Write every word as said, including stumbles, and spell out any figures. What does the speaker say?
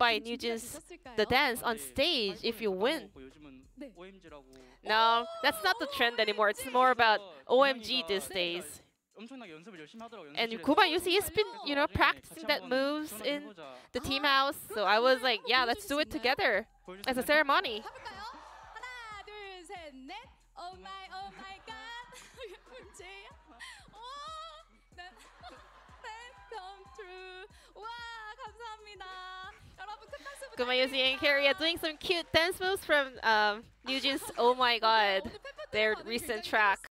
by Nugent's the dance on stage if you win. No, that's not the trend anymore. It's more about O M G these days. And Gumayusi has been, you know, practicing that moves in the team house. So I was like, yeah, let's do it together as a ceremony. Gumayusi and Keria doing some cute dance moves from um, Nugent's Oh My God, their recent track.